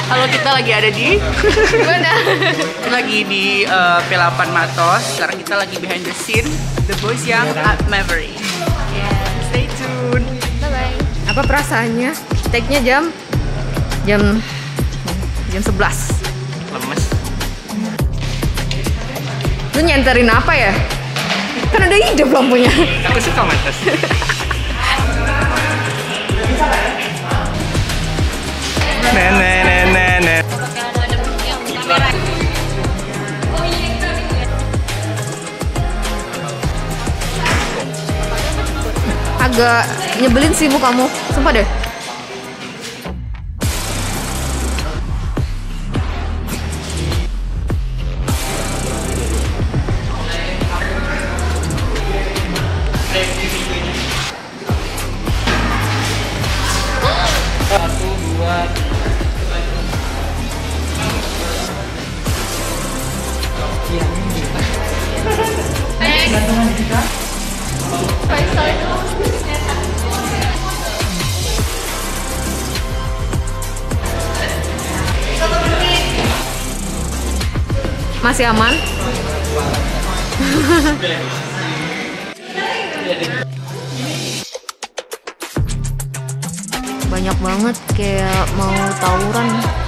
Halo, kita lagi ada di Mana? lagi di P8 Matos. Sekarang kita lagi behind the scene The Boys yang at Maverick. Stay tune. Bye bye. Apa perasaannya? Take-nya jam 11. Lemes. Lu nyenterin apa ya? Kan udah hidup lampunya. Aku suka Matos. Nenek. Agak nyebelin sih mukamu, sumpah deh. Satu, dua. Masih aman? Banyak banget kayak mau tawuran.